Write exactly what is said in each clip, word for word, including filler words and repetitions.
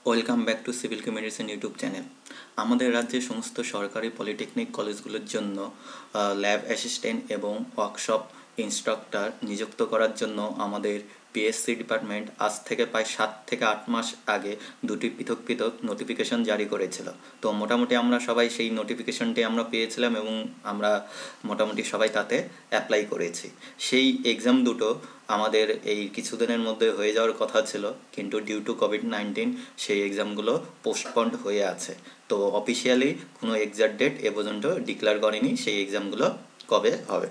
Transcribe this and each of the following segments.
Welcome back to civil medicine YouTube channel. আমাদের রাজ্যে সমস্ত সরকারি পলিটেকনিক কলেজগুলোর জন্য ল্যাব অ্যাসিস্ট্যান্ট এবং ওয়ার্কশপ ইনস্ট্রাক্টর নিযুক্ত করার জন্য আমাদের পিএসসি ডিপার্টমেন্ট আজ থেকে প্রায় সাত থেকে আট মাস আগে দুটি পৃথক পৃথক নোটিফিকেশন জারি করেছিল। তো মোটামুটি আমরা সবাই সেই নোটিফিকেশনটি আমরা পেয়েছিলাম এবং আমরা মোটামুটি সবাই তাতে অ্যাপ্লাই করেছি। সেই এক্সাম দুটো আমাদের এই কিছুদিনের মধ্যে হয়ে যাওয়ার কথা ছিল, কিন্তু ডিউ টু কোভিড নাইন্টিন সেই এক্সামগুলো পোস্টপন্ড হয়ে আছে। তো অফিসিয়ালি কোনো এক্সাক্ট ডেট এ পর্যন্ত ডিক্লেয়ার করেনি সেই এক্সামগুলো কবে হবে।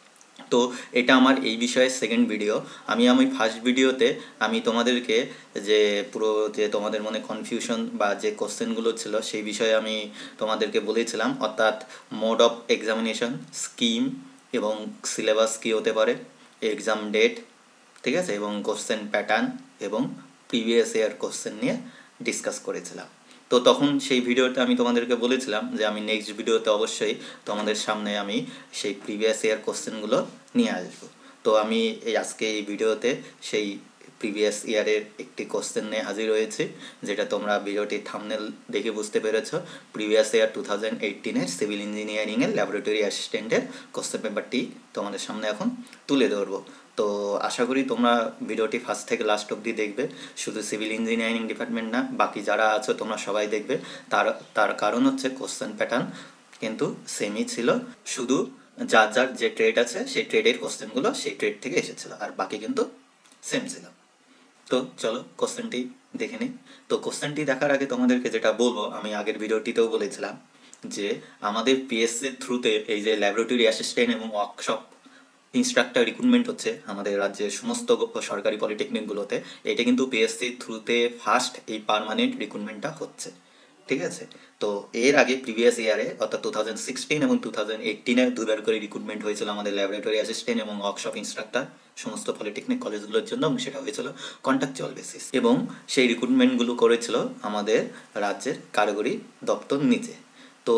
তো এটা আমার এই বিষয়ে সেকেন্ড ভিডিও। আমি আমি ফার্স্ট ভিডিওতে আমি তোমাদেরকে যে পুরো যে তোমাদের মনে কনফিউশন বা যে কোশ্চেনগুলো ছিল সেই বিষয়ে আমি তোমাদেরকে বলেছিলাম, অর্থাৎ মোড অফ এক্সামিনেশন, স্কিম এবং সিলেবাস কী হতে পারে, এক্সাম ডেট, ঠিক আছে, এবং কোশ্চেন প্যাটার্ন এবং প্রিভিয়াস ইয়ার কোশ্চেন নিয়ে ডিসকাস করেছিলাম। তো তখন সেই ভিডিওতে আমি তোমাদেরকে বলেছিলাম যে আমি নেক্সট ভিডিওতে অবশ্যই তোমাদের সামনে আমি সেই প্রিভিয়াস ইয়ার কোশ্চেনগুলো নিয়ে আসবো। তো আমি এই আজকে এই ভিডিওতে সেই প্রিভিয়াস ইয়ারের একটি কোশ্চেন নিয়ে হাজির হয়েছি, যেটা তোমরা ভিডিওটি থাম্বনেল দেখে বুঝতে পেরেছো। প্রিভিয়াস ইয়ার টু থাউজেন্ড এইটিনের সিভিল ইঞ্জিনিয়ারিংয়ের ল্যাবরেটরি অ্যাসিস্ট্যান্টের কোশ্চেন পেপারটি তোমাদের সামনে এখন তুলে ধরবো। তো আশা করি তোমরা ভিডিওটি ফার্স্ট থেকে লাস্ট অবধি দেখবে। শুধু সিভিল ইঞ্জিনিয়ারিং ডিপার্টমেন্ট না, বাকি যারা আছো তোমরা সবাই দেখবে। তার তার কারণ হচ্ছে কোশ্চেন প্যাটার্ন কিন্তু সেমই ছিল, শুধু যার যার যে ট্রেড আছে সেই ট্রেডের কোশ্চেনগুলো সেই ট্রেড থেকে এসেছিল, আর বাকি কিন্তু সেম ছিল। তো চলো কোশ্চেনটি দেখে নিই। তো কোশ্চেনটি দেখার আগে তোমাদেরকে যেটা বলবো, আমি আগের ভিডিওটিতেও বলেছিলাম যে আমাদের পিএসসির থ্রুতে এই যে ল্যাবরেটরি অ্যাসিস্ট্যান্ট এবং ওয়ার্কশপ ইনস্ট্রাক্টর রিক্রুটমেন্ট হচ্ছে আমাদের রাজ্যের সমস্ত সরকারি পলিটেকনিকগুলোতে, এটা কিন্তু পিএসসির থ্রুতে ফার্স্ট এই পার্মানেন্ট রিক্রুটমেন্টটা হচ্ছে, ঠিক আছে। তো এর আগে প্রিভিয়াস ইয়ারে অর্থাৎ টু থাউজেন্ড সিক্সটিন এবং টু থাউজেন্ড এইটিনে দুবার করে রিক্রুটমেন্ট হয়েছিল আমাদের ল্যাবরেটরি অ্যাসিস্ট্যান্ট এবং ওয়ার্কশপ ইনস্ট্রাক্টর সমস্ত পলিটেকনিক কলেজগুলোর জন্য, এবং সেটা হয়েছিল কন্ট্রাকচুয়াল বেসিস, এবং সেই রিক্রুটমেন্টগুলো করেছিল আমাদের রাজ্যের কারিগরি দপ্তর নিচে। তো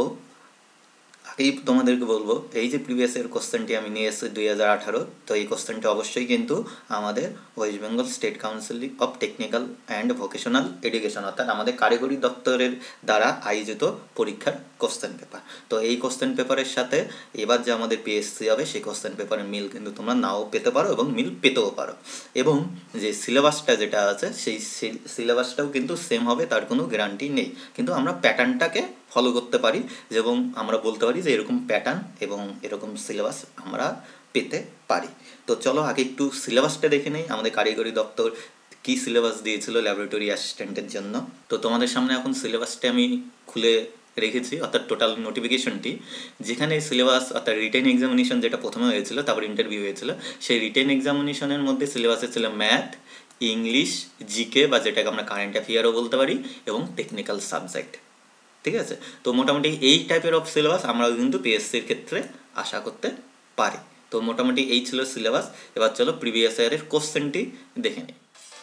এই তোমাদেরকে বলবো, এই যে প্রিভিয়াস ইয়ার কোশ্চেনটি আমি নিয়ে এসেছি দুই হাজার আঠারো, তো এই কোশ্চেনটি অবশ্যই কিন্তু আমাদের West Bengal State Council of Technical and Vocational Education অর্থাৎ আমাদের কারিগরি দপ্তরের দ্বারা আয়োজিত পরীক্ষার কোশ্চেন পেপার। তো এই কোশ্চেন পেপারের সাথে এবার যে আমাদের পিএসসি হবে সেই কোশ্চেন পেপারের মিল কিন্তু তোমরা নাও পেতে পারো এবং মিল পেতেও পারো, এবং যে সিলেবাসটা যেটা আছে সেই সিলেবাসটাও কিন্তু সেম হবে, তার কোনো গ্যারান্টি নেই, কিন্তু আমরা প্যাটার্নটাকে ফলো করতে পারি এবং আমরা বলতে পারি যে এরকম প্যাটার্ন এবং এরকম সিলেবাস আমরা পেতে পারি। তো চলো আগে একটু সিলেবাসটা দেখে নেই, আমাদের কারিগরি দপ্তর কি সিলেবাস দিয়েছিল ল্যাবরেটরি অ্যাসিস্ট্যান্টের জন্য। তো তোমাদের সামনে এখন সিলেবাসটা আমি খুলে রেখেছি, অর্থাৎ টোটাল নোটিফিকেশনটি, যেখানে সিলেবাস অর্থাৎ রিটেন এক্সামিনেশন যেটা প্রথমে হয়েছিল, তারপর ইন্টারভিউ হয়েছিল, সেই রিটেন এক্সামিনেশনের মধ্যে সিলেবাসে ছিল ম্যাথ, ইংলিশ, জিকে বা যেটাকে আমরা কারেন্ট অ্যাফেয়ারও বলতে পারি, এবং টেকনিক্যাল সাবজেক্ট, ঠিক আছে। তো মোটামুটি এই টাইপের অফ সিলেবাস আমরা কিন্তু পিএসসির ক্ষেত্রে আশা করতে পারি। তো মোটামুটি এই ছিল সিলেবাস। এবার চলো প্রিভিয়াস ইয়ারের কোশ্চেনটি দেখে নিই।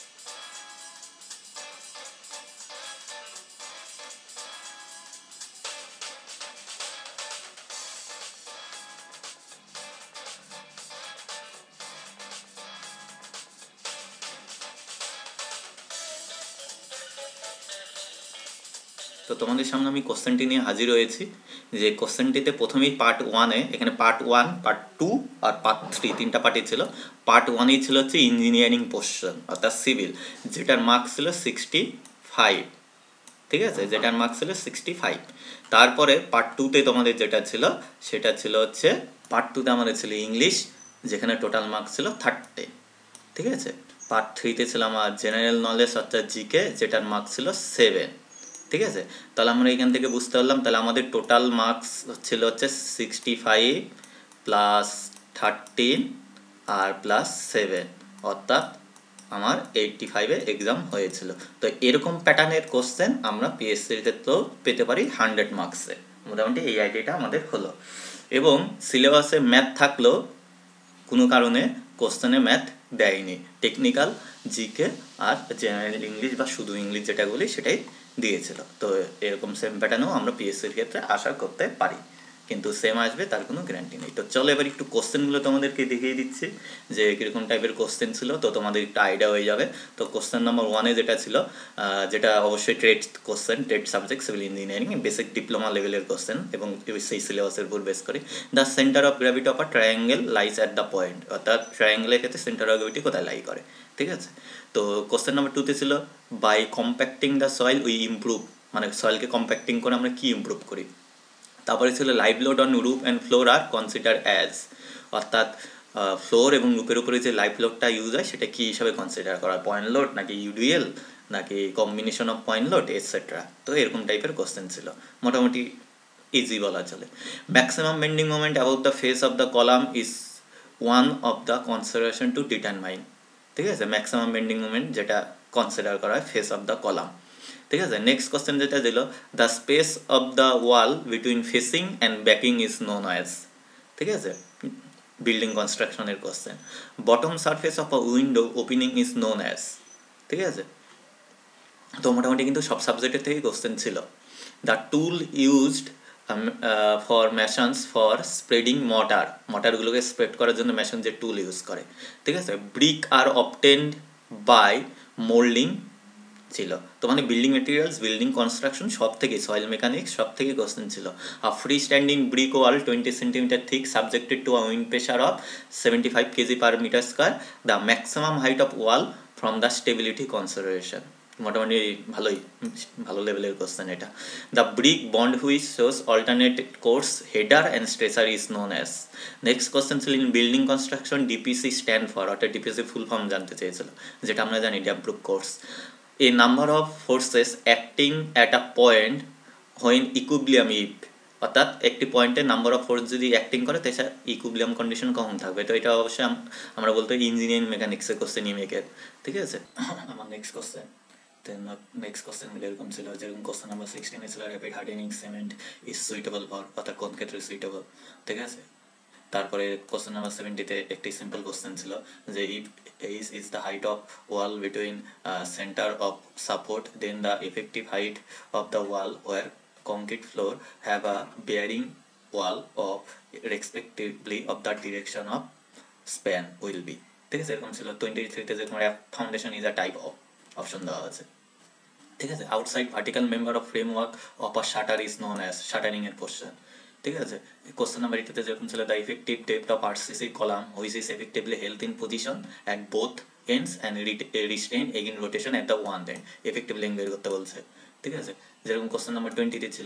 তো তোমাদের সামনে আমি কোশ্চেনটি নিয়ে হাজির হয়েছি, যে কোশ্চেনটিতে প্রথমেই পার্ট ওয়ানে, এখানে পার্ট ওয়ান, পার্ট টু আর পার্ট থ্রি তিনটা পার্টই ছিল। পার্ট ওয়ানেই ছিল হচ্ছে ইঞ্জিনিয়ারিং পোর্শন অর্থাৎ সিভিল, যেটার মার্কস ছিল সিক্সটি ফাইভ, ঠিক আছে, যেটার মার্কস ছিল সিক্সটি ফাইভ। তারপরে পার্ট টুতে তোমাদের যেটা ছিল সেটা ছিল হচ্ছে, পার্ট টুতে আমাদের ছিল ইংলিশ, যেখানে টোটাল মার্কস ছিল থার্টি, ঠিক আছে। পার্ট থ্রিতে ছিল আমার জেনারেল নলেজ অর্থাৎ জিকে, যেটার মার্কস ছিল সেভেন, ঠিক আছে। তাহলে আমরা এখান থেকে বুঝতে পারলাম, তাহলে আমাদের টোটাল মার্কস ছিল হচ্ছে সিক্সটি ফাইভ প্লাস থার্টিন আর প্লাস সেভেন, অর্থাৎ আমার এইটটি ফাইভে এক্সাম হয়েছিল। তো এরকম প্যাটার্নের কোশ্চেন আমরা পিএসসির ক্ষেত্রেও পেতে পারি হান্ড্রেড মার্কসে, মোটামুটি এই আইডিয়াটা আমাদের হলো। এবং সিলেবাসে ম্যাথ থাকলেও কোনো কারণে কোশ্চেনে ম্যাথ দেয়নি, টেকনিক্যাল, জিকে আর জেনারেল ইংলিশ বা শুধু ইংলিশ যেটা বলি সেটাই দিয়েছিল। তো এরকম সেম প্যাটার্নও আমরা পিএসসির ক্ষেত্রে আশা করতে পারি, কিন্তু সেম আসবে তার কোনো গ্যারান্টি নেই। তো চলো এবার একটু কোশ্চেনগুলো তোমাদেরকে দেখিয়ে দিচ্ছি যে কীরকম টাইপের কোশ্চেন ছিল, তো তোমাদের একটু আইডিয়া হয়ে যাবে। তো কোশ্চেন নাম্বার ওয়ানে যেটা ছিল, যেটা অবশ্যই trade question, trade subject civil engineering basic diploma লেভেলের কোশ্চেন এবং সেই সিলেবাসের উপর বেস করে। The centre of gravity of a triangle lies at the point, অর্থাৎ ট্রায়াঙ্গেলের ক্ষেত্রে সেন্টার অফ গ্র্যাভিটি কোথায় লাই করে, ঠিক আছে। তো কোশ্চেন নাম্বার টুতে ছিল by compacting the soil we improve, মানে সয়েলকে কম্প্যাক্টিং করে আমরা কী ইমপ্রুভ করি। তারপরে ছিল live load on roof and floor are consider as, অর্থাৎ ফ্লোর এবং রুপের উপরে যে লাইভ লোডটা ইউজ হয় সেটা কী হিসাবে কনসিডার করা, পয়েন্ট লোড নাকি ইউডিএল নাকি combination of point load etcetera. তো এরকম টাইপের কোশ্চেন ছিল, মোটামুটি ইজি বলা চলে। Maximum bending moment about the face of the column is one of the consideration to determine, ঠিক আছে। ম্যাক্সিমাম বেন্ডিং মোমেন্ট যেটা কনসিডার করা হয় ফেস অফ দ্য কলাম, ঠিক আছে। নেক্সট কোশ্চেন যেটা দিল, the space of the wall between facing and backing is known as, ঠিক আছে, বিল্ডিং কনস্ট্রাকশনের question. Bottom surface of a window opening is known as, ঠিক আছে। তো মোটামুটি কিন্তু সব সাবজেক্টের থেকেই কোশ্চেন ছিল। The tool used for masons for spreading mortar, মটারগুলোকে স্প্রেড করার জন্য মেশন যে টুল ইউজ করে, ঠিক আছে। Brick are obtained by moulding ছিল। তো মানে বিল্ডিং মেটেরিয়ালস, বিল্ডিং কনস্ট্রাকশন সব থেকে, সয়েল মেকানিক্স সব থেকে কোশ্চেন ছিল। A free standing brick wall twenty centimetre thick subjected to a wind pressure of seventy five kg per metre square, the maximum height of wall from the stability consideration, মোটামুটি ভালোই ভালো লেভেলের question এটা। The brick bond which shows alternate course header and stretcher is known as. Next question ছিল in building construction DPC stand for, অর্থাৎ DPC full form জানতে চেয়েছিল, যেটা আমরা জানি ড্যাম্প্রুভ course. A number of forces acting at a point when equilibrium if, অর্থাৎ একটি পয়েন্টে নাম্বার অফ ফোর্স যদি অ্যাক্টিং করে তাছাড়া ইকুইলিব্রিয়াম কন্ডিশন কখন থাকবে। তো এটা অবশ্যই আমরা বলতে ইঞ্জিনিয়ারিং মেকানিক্সের কোশ্চেন ইমেকের, ঠিক আছে। আমার নেক্সট কোশ্চেন দেন নেক্সট কোশ্চেনগুলো এরকম ছিল, যেরকম কোশ্চেন নাম্বার সিক্সটিনে ছিল rapid hardening cement is suitable for, অর্থাৎ কোন ক্ষেত্রে সুইটেবল, ঠিক আছে। তারপরে কোশ্চেন নাম্বার সেভেন্টিতে একটি সিম্পল কোশ্চেন ছিল যে if H is the height of wall between centre of support then the effective height of the wall where concrete floor have a bearing wall of respectively of the direction of span will be, ঠিক আছে। এরকম ছিল। Twenty থ্রিতে যে তোমার foundation is a type of option দেওয়া আছে, ঠিক আছে। Outside vertical member of framework of a shutter is known as, শাটারিং এর পোর্শন, ঠিক আছে। কোশ্চেন নাম্বার এইটিতে যেরকম ছিল the effective depth of RCC column which is effectively held in position at both ends and restrain again rotation at the one end, effective length বের করতে বলছে, ঠিক আছে। যেরকম কোশ্চেন নাম্বার টোয়েন্টিতে ছিল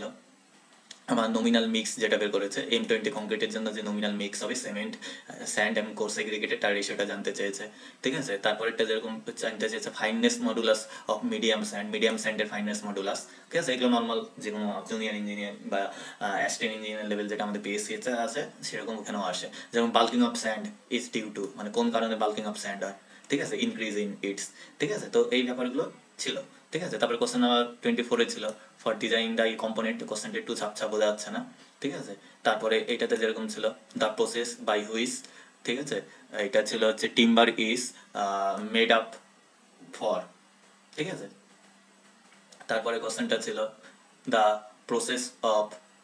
আমার নমিনাল মিক্স যেটা বের করেছে এম টোয়েন্টি কংক্রিটের জন্য যে নমিনাল মিক্স হবে সিমেন্ট স্যান্ড এবং কোর্স এগ্রিগেটেড তার রেশিওটা জানতে চেয়েছে, ঠিক আছে। তারপরেরটা যেরকম জানতে চেয়েছে fineness modulus of medium sand, medium স্যান্ডের ফাইননেস মডুলাস, ঠিক আছে। এগুলো নর্মাল যে কোনো জুনিয়র ইঞ্জিনিয়ার বা অ্যাসিস্ট্যান্ট ইঞ্জিনিয়ার লেভেল যেটা আমাদের পিএসসি আছে সেরকম ওখানেও আসে। যেমন bulking of sand is due to, মানে কোন কারণে বাল্কিং অফ স্যান্ড হয়, ঠিক আছে, ইনক্রিজ ইন ইটস, ঠিক আছে। তো এই ব্যাপারগুলো ছিল, ঠিক আছে। তারপরে কোশ্চেন নাম্বার টোয়েন্টি ফোরে ছিল ফর ডিজাইন দ্য কম্পোনেন্ট, কোশ্চেনটা একটু ছাপছা বোঝা যাচ্ছে না, ঠিক আছে। তারপরে এইটাতে যেরকম ছিল দ্য প্রসেস বাই হুইচ, ঠিক আছে, এটা ছিল হচ্ছে timber is made up for, ঠিক আছে। তারপরে কোশ্চেনটা ছিল the process of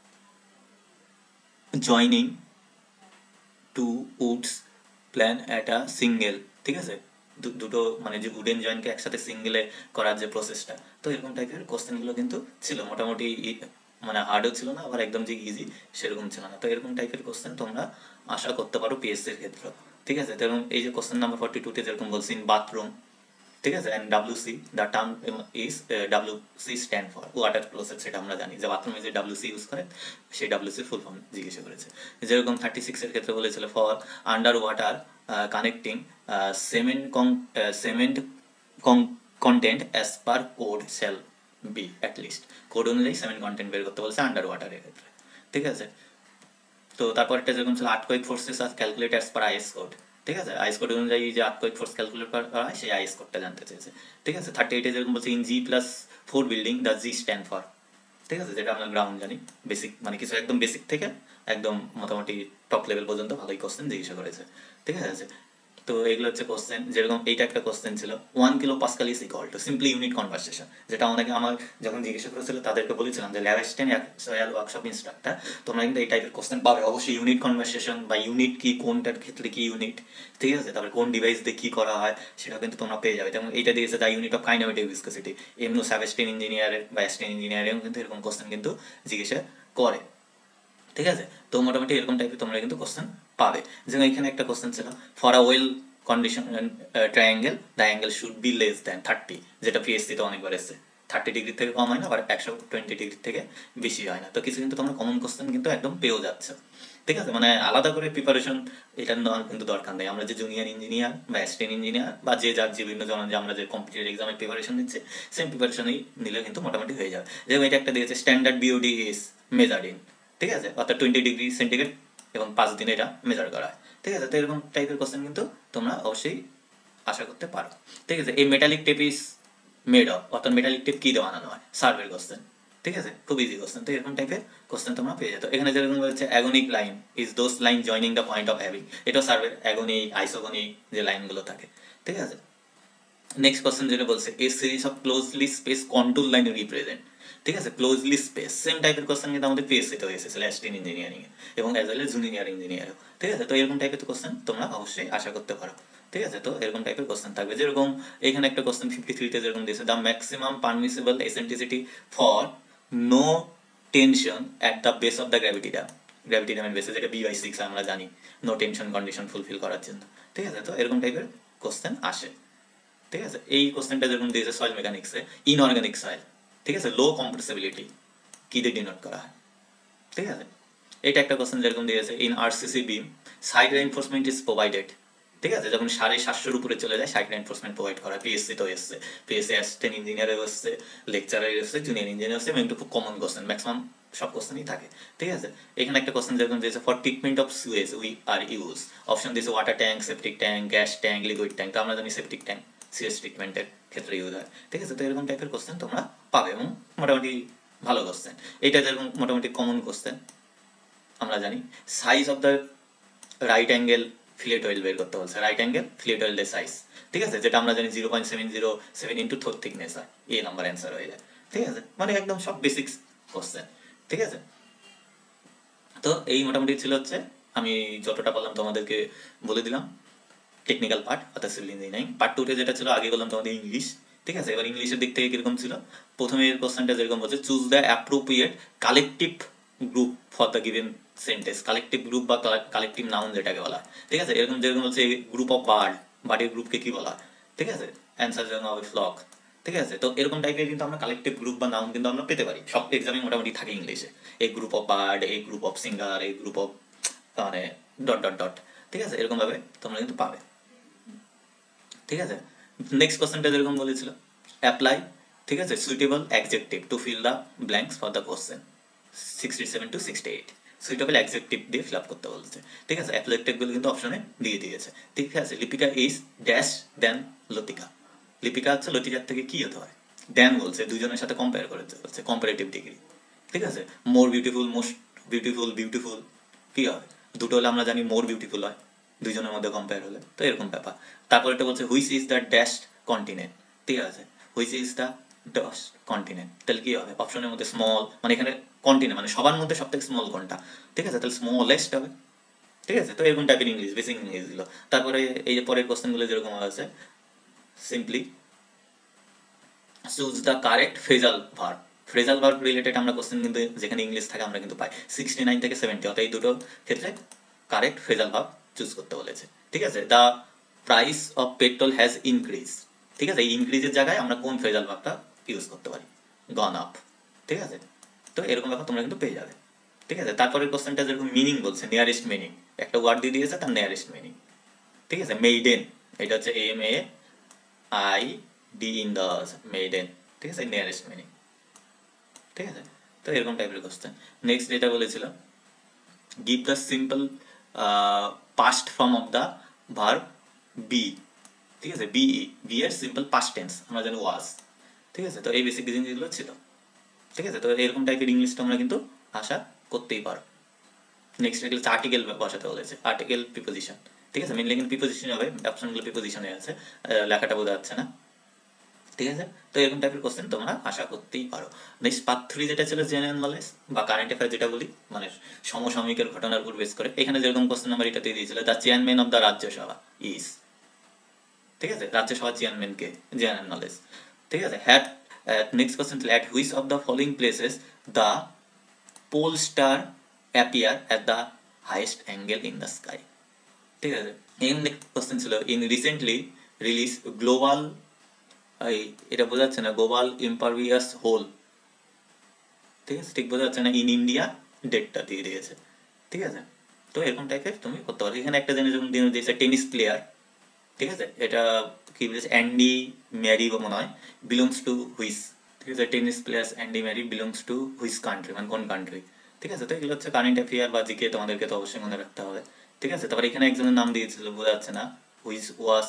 joining two woods plan at a single, ঠিক আছে, দুটো মানে যে উডেন জয়েন্টকে একসাথে সিঙ্গেলে করার যে প্রসেসটা। তো এরকম টাইপের কোশ্চেনগুলো কিন্তু ছিল, মোটামুটি মানে হার্ডও ছিল না আবার একদম যে ইজি সেরকম ছিল না। তো এরকম টাইপের কোশ্চেন তোমরা আশা করতে পারো পিএসসির ক্ষেত্রে, ঠিক আছে। যেরকম এই যে কোশ্চেন নাম্বার ফর্টি টুতে যেরকম বলছি ইন বাথরুম, ঠিক আছে, and WC the term is WC stand for water closet, সেটা আমরা জানি যে বাথরুমে যে ডাব্লিউসি ইউজ করে সেই ডাব্লিউসি ফুল ফর্ম জিজ্ঞাসা করেছে। যেরকম থার্টি সিক্সের ক্ষেত্রে বলেছিল for under water connecting cement con cement con content as per code shall be at least, code অনুযায়ী সেমেন্ট কন্টেন্ট বের করতে বলছে আন্ডার ওয়াটারের ক্ষেত্রে, ঠিক আছে। তো তারপরটা যেরকম ছিল earthquake forces are calculate as per IS code, ঠিক আছে। আইএস কোড অনুযায়ী যে আর্থকুয়েক ফোর্স ক্যালকুলেট করা হয় সেই আইএস কোডটা জানতে চেয়েছে, ঠিক আছে। থার্টি এইটে যেরকম বলছে in G plus four building the G stand for, ঠিক আছে, যেটা আমরা গ্রাউন্ড জানি বেসিক, মানে কিছু একদম বেসিক থেকে একদম মোটামুটি টপ লেভেল পর্যন্ত ভালোই কোশ্চেন জিজ্ঞাসা করেছে, ঠিক আছে। তো এগুলো হচ্ছে কোশ্চেন, যেরকম এইটা একটা কোশ্চেন ছিল, one kilo pascal is equal to simply unit conversation, যেটা আমাকে আমার যখন জিজ্ঞাসা করেছিল তাদেরকে বলেছিলাম যে ল্যাব অ্যাসিস্ট্যান্ট ওয়ার্কশপ ইনস্ট্রাক্টর তোমরা কিন্তু এই টাইপের কোশ্চেন পাবে অবশ্যই, ইউনিট কনভার্সেশন বা ইউনিট কি, কোনটার ক্ষেত্রে কি ইউনিট, ঠিক আছে, তারপরে কোন ডিভাইস দিয়ে কি করা হয় সেটা কিন্তু তোমরা পেয়ে যাবে। যেমন এইটা দিয়েছে the unit of kinematic viscosity, এমনি সাবস্টেন ইঞ্জিনিয়ারের বা অ্যাসিস্ট্যান্ট ইঞ্জিনিয়ারিং কিন্তু এরকম কোশ্চেন কিন্তু জিজ্ঞাসা করে, ঠিক আছে। তো মোটামুটি এরকম টাইপের তোমরা কিন্তু কোশ্চেন পাবে। যেমন এখানে একটা কোশ্চেন ছিল, for a well condition triangle the angle should be less than thirty, যেটা পিএসসিতে অনেকবার এসছে, থার্টি ডিগ্রি থেকে কম হয় না, আবার একশো টোয়েন্টি ডিগ্রি থেকে বেশি হয় না। তো কিছু কিন্তু তোমরা কমন কোশ্চেন কিন্তু একদম পেয়েও যাচ্ছে, ঠিক আছে, মানে আলাদা করে প্রিপারেশন এটা নেওয়ার কিন্তু দরকার নেই। আমরা যে জুনিয়র ইঞ্জিনিয়ার বা অ্যাসিস্ট্যান্ট ইঞ্জিনিয়ার বা যে যার যে বিভিন্ন জন যে আমরা যে কম্পিটিটিভ এক্সামের প্রিপারেশন নিচ্ছি, সেম প্রিপারেশনই নিলে কিন্তু মোটামুটি হয়ে যাবে। যেমন এটা একটা দিয়েছে, standard BOD is measured in, ঠিক আছে, অর্থাৎ টোয়েন্টি ডিগ্রি সেন্টিগ্রেড এবং পাঁচ দিনে এটা মেজার করা হয়, ঠিক আছে। তো এরকম টাইপের কোশ্চেন কিন্তু তোমরা অবশ্যই আশা করতে পারো, ঠিক আছে। এই metallic tape is made of, অর্থাৎ মেটালিক টেপ কি দিয়ে বানানো হয়, সার্ভের কোশ্চেন, ঠিক আছে, খুব ইজি কোশ্চেন। তো এরকম টাইপের কোশ্চেন তোমরা পেয়ে যেত। এখানে যেরকম বলছে agonic line is those line joining the point of having, এটা সার্ভের অ্যাগনিক আইসোগনিক যে লাইনগুলো থাকে, ঠিক আছে। নেক্সট কোশ্চেন যেটা বলছে, a series of closely space control line represent, ঠিক আছে, ক্লোজলি স্পেস সেম টাইপের কোশ্চেন কিন্তু আমাদের পিএসসিতে এসেছিল অ্যাসিস্ট্যান্ট ইঞ্জিনিয়ারিং এ এবং অ্যাজ ওয়েল এজ জুনিয়র ইঞ্জিনিয়ারও, ঠিক আছে। তো এরকম টাইপের কোশ্চেন তোমরা অবশ্যই আশা করতে পারো, ঠিক আছে। তো এরকম টাইপের কোশ্চেন থাকবে। যেরকম এখানে একটা কোশ্চেন ফিফটি থ্রিতে যেরকম দিয়েছে, the maximum permissible eccentricity for no tension at the base of the gravity dam, gravity ড্যামের বেসে, যেটা বি বাই সিক্স আমরা জানি নো টেনশন কন্ডিশন ফুলফিল করার জন্য, ঠিক আছে। তো এরকম টাইপের কোশ্চেন আসে, ঠিক আছে। এই কোশ্চেনটা যেরকম দিয়েছে সয়েল মেকানিক্সে, ইনঅর্গানিক সয়েল, ঠিক আছে, লো কম্প্রেসিবিলিটি কি দিয়ে ডিনোট করা হয়, ঠিক আছে। এটা একটা কোশ্চেন যেরকম দিয়েছে, in RCC beam side reinforcement is provided, ঠিক আছে, যখন সাড়ে সাতশোর উপরে চলে যায় সাইড রেইনফোর্সমেন্ট প্রোভাইড করা, পিএসসি তো এসছে, পিএসসি অ্যাসিস্ট্যান্ট ইঞ্জিনিয়ারেও এসছে, লেকচারের এসছে, জুনিয়র ইঞ্জিনিয়ার এসছে, এবং একটু খুব কমন কোশ্চেন, ম্যাক্সিমাম সব কোশ্চেনই থাকে, ঠিক আছে। এখানে একটা কোশ্চেন যেরকম দিয়েছে, for treatment of sewage we are use, option দিয়েছে water tank, septic tank, gas tank, liquid tank. তো আমরা জানি সেপটিক ট্যাঙ্ক সিএস ট্রিটমেন্টের ক্ষেত্রে ইউজ হয়, ঠিক আছে। তো এরকম টাইপের কোশ্চেন তোমরা পাবে এবং মোটামুটি ভালো কোশ্চেন। এটা যেরকম মোটামুটি কমন কোশ্চেন আমরা জানি, size of the right angle fillet weld বের করতে বলছে, রাইট অ্যাঙ্গেল ফিলেট অয়েলের সাইজ, ঠিক আছে, যেটা আমরা জানি zero point seven zero seven into throat thickness হয়, এই নাম্বার অ্যান্সার হয়ে যায়, ঠিক আছে, মানে একদম সব বেসিক্স কোশ্চেন, ঠিক আছে। তো এই মোটামুটি ছিল হচ্ছে, আমি যতটা পারলাম তোমাদেরকে বলে দিলাম টেকনিক্যাল পার্ট, অর্থাৎ সিভিল ইঞ্জিনিয়ারিং। পার্ট টুতে যেটা ছিল আগে বললাম তোমাদের ইংলিশ, ঠিক আছে। এবার ইংলিশের দিক থেকে কিরকম ছিল, প্রথমে কোশ্চেনটা যেরকম বলছে, choose the appropriate collective group for the given sentence, collective group বা কালেকটিভ নাউন যেটাকে বলা হয়, ঠিক আছে। এরকম যেরকম বলছে গ্রুপ অফ বার্ড, বার্ডের গ্রুপকে কি বলা হয়, ঠিক আছে, অ্যান্সার যেরকম হবে ফ্লক, ঠিক আছে। তো এরকম টাইপের কিন্তু আমরা কালেকটিভ গ্রুপ বা নাউন কিন্তু আমরা পেতে পারি, সব এক্সামে মোটামুটি থাকে ইংলিশে, এই গ্রুপ অফ বার্ড, এই গ্রুপ অফ সিঙ্গার, এই গ্রুপ অফ মানে ডট ডট ডট, ঠিক আছে, এরকম ভাবে তোমরা কিন্তু পাবে, ঠিক আছে। নেক্সট কোশ্চেনটা যেরকম বলেছিল, অ্যাপ্লাই, ঠিক আছে, suitable adjective to fill the blanks for the question, sixty seven to sixty eight suitable adjective দিয়ে ফিল আপ করতে বলছে, ঠিক আছে। অ্যাডজেক্টিভগুলো কিন্তু অপশনে দিয়ে দিয়েছে, ঠিক আছে। Lipika is dash then Latika, Lipika হচ্ছে লতিকার থেকে কি হতে হয়, দেন বলছে, দুজনের সাথে কম্পেয়ার করে বলছে, কম্পারেটিভ ডিগ্রি, ঠিক আছে। More beautiful, most beautiful, beautiful কি হয়, দুটো হলে আমরা জানি মোর বিউটিফুল হয় দুইজনের মধ্যে কম্পেয়ার হলে, তো এরকম ব্যাপার। তারপর এটা বলছে which is the dash continent, ঠিক আছে, which is the dash continent, তাহলে কি হবে, অপশনের মধ্যে স্মল, মানে এখানে কন্টিনেন্ট মানে সবার মধ্যে সব থেকে স্মল কোনটা, ঠিক আছে, তাহলে স্মলেস্ট হবে, ঠিক আছে। তো এরকম টাইপের ইংলিশ, বেসিক ইংলিশ গুলো। তারপরে এই যে পরের কোশ্চেনগুলো যেরকম আছে, simply choose the correct phrasal verb, phrasal verb related আমরা কোশ্চেন কিন্তু যেখানে ইংলিশ থাকে আমরা কিন্তু পাই সিক্সটি নাইন থেকে সেভেন্টি, অর্থাৎ এই দুটো ক্ষেত্রে কারেক্ট ফ্রেজাল ভার্ব চুজ করতে বলেছে, ঠিক আছে। The price of petrol has increase, ঠিক আছে, এই ইনক্রিজের জায়গায় আমরা কোন ফ্রেজাল ভার্বটা ইউজ করতে পারি, গন আপ, ঠিক আছে। তো এরকম ব্যাপার তোমরা কিন্তু পেয়ে যাবে, ঠিক আছে। তারপরের কোশ্চেনটা যেরকম মিনিং বলছে, নিয়ারেস্ট মিনিং, একটা ওয়ার্ড দিয়ে দিয়েছে তার নিয়ারেস্ট মিনিং, ঠিক আছে। মেইডেন, এটা হচ্ছে M A I D in the maiden, ঠিক আছে, নিয়ারেস্ট মিনিং, ঠিক আছে। তো এরকম টাইপের কোশ্চেন। নেক্সট যেটা বলেছিল, give the simple past form of the verb be, ঠিক আছে, বি বি এর সিম্পল পাস্ট টেন্স আমরা জানি ওয়াজ, ঠিক আছে। তো এই বেসিক জিনিসগুলো ছিল, ঠিক আছে। তো এরকম টাইপের ইংলিশটা আমরা কিন্তু আশা করতেই পারো। নেক্সট এগুলো আর্টিকেল বসাতে বলেছে, আর্টিকেল প্রিপোজিশন, ঠিক আছে, মেনলি কিন্তু প্রিপোজিশন হবে, অপশনগুলো প্রিপোজিশনে আছে, লেখাটা বোঝা যাচ্ছে না, ঠিক আছে। তো এরকম টাইপের কোশ্চেন তোমরা আশা করতেই পারো। নেক্সট পার্ট থ্রি যেটা ছিল জেনারেল নলেজ বা কারেন্ট অ্যাফেয়ার যেটা বলি, মানে সমসাময়িকের ঘটনার উপর বেস করে। এখানে যেরকম কোশ্চেন নাম্বার এটাতে দিয়েছিল, the chairman of the Rajya Sabha is, ঠিক আছে, রাজ্যসভার চেয়ারম্যানকে, জেনারেল নলেজ, ঠিক আছে। হ্যাট নেক্সট কোশ্চেন ছিল at which of the following places the pole star appear at the highest angle in the sky, ঠিক আছে। এর নেক্সট কোশ্চেন ছিল ইন রিসেন্টলি রিলিজ গ্লোবাল, এই এটা বোঝা যাচ্ছে না, গ্লোবাল ইম্পারভিয়াস হোল, ঠিক আছে, ঠিক বোঝা যাচ্ছে না, ইন ইন্ডিয়া ডেটটা দিয়ে দিয়েছে, ঠিক আছে। তো এরকম টাইপের তুমি করতে পারো। এখানে একটা জিনিস যেমন দিয়ে দিয়েছে টেনিস প্লেয়ার, ঠিক আছে, এটা কি বলেছে, অ্যান্ডি ম্যারি মনে হয়, বিলংস টু হুইস, ঠিক আছে, tennis players Andy Murray belongs to which country, মানে কোন কান্ট্রি, ঠিক আছে। তো এগুলো হচ্ছে কারেন্ট অ্যাফেয়ার বা জিকে, তোমাদেরকে তো অবশ্যই মনে রাখতে হবে, ঠিক আছে। তারপর এখানে একজনের নাম দিয়েছিল, বোঝা যাচ্ছে না, which was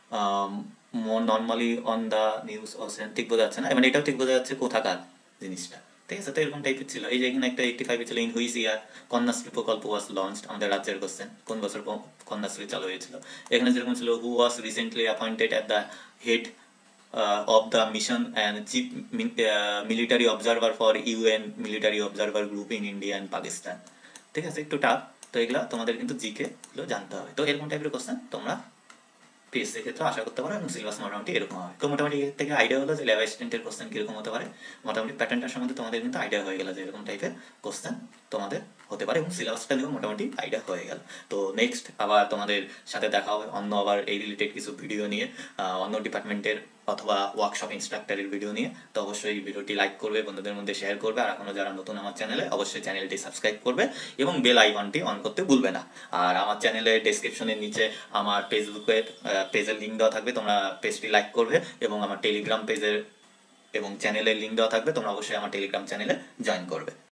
more normally on the news ocean, ঠিক বোঝা যাচ্ছে না, মানে এটাও ঠিক বোঝা যাচ্ছে কোথাকার জিনিসটা, ঠিক আছে। তো এরকম টাইপের ছিল। এই যে এখানে একটা এইটটি ফাইভে ছিল ইন হুইস ইয়ার কন্যাশ্রী প্রকল্প ওয়াজ লঞ্চড, আমাদের রাজ্যের কোশ্চেন, কোন বছর কন্যাশ্রী চালু হয়েছিল। এখানে যেরকম ছিল who was recently appointed at the head of the mission and chief military observer for UN military observer group in India and Pakistan, ঠিক আছে, একটু টাফ। তো এগুলো তোমাদের কিন্তু জিকে গুলো জানতে হবে। তো এরকম টাইপের কোশ্চেন তোমরা পিএসসি ক্ষেত্রে আশা করতে পারো এবং সিলেবাস মোটামুটি এরকম হয়। তো মোটামুটি এর থেকে আইডিয়া হলো যে ল্যাব অ্যাসিস্ট্যান্টের কোশ্চেন কীরকম হতে পারে, মোটামুটি প্যাটার্নটার সম্বন্ধে তোমাদের কিন্তু আইডিয়া হয়ে গেল যে এরকম টাইপের কোশ্চেন তোমাদের হতে পারে এবং সিলেবাসটা নিয়েও মোটামুটি আইডিয়া হয়ে গেল। তো নেক্সট আবার তোমাদের সাথে দেখা হবে অন্য আবার এই রিলেটেড কিছু ভিডিও নিয়ে, অন্য ডিপার্টমেন্টের অথবা ওয়ার্কশপ ইনস্ট্রাক্টরের ভিডিও নিয়ে। তো অবশ্যই ভিডিওটি লাইক করবে, বন্ধুদের মধ্যে শেয়ার করবে, আর এখনো যারা নতুন আমার চ্যানেলে, অবশ্যই চ্যানেলটি সাবস্ক্রাইব করবে এবং বেল আইকনটি অন করতে ভুলবে না। আর আমার চ্যানেলের ডেসক্রিপশনের নিচে আমার ফেসবুকের পেজের লিঙ্ক দেওয়া থাকবে, তোমরা পেজটি লাইক করবে, এবং আমার টেলিগ্রাম পেজের এবং চ্যানেলের লিঙ্ক দেওয়া থাকবে, তোমরা অবশ্যই আমার টেলিগ্রাম চ্যানেলে জয়েন করবে।